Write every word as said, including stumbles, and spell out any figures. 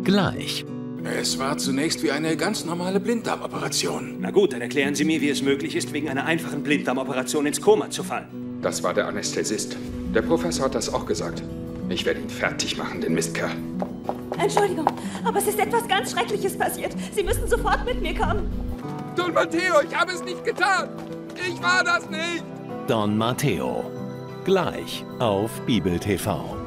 Gleich. Es war zunächst wie eine ganz normale Blinddarmoperation. Na gut, dann erklären Sie mir, wie es möglich ist, wegen einer einfachen Blinddarmoperation ins Koma zu fallen. Das war der Anästhesist. Der Professor hat das auch gesagt. Ich werde ihn fertig machen, den Mistkerl. Entschuldigung, aber es ist etwas ganz Schreckliches passiert. Sie müssen sofort mit mir kommen. Don Matteo, ich habe es nicht getan. Ich war das nicht. Don Matteo. Gleich auf Bibel T V.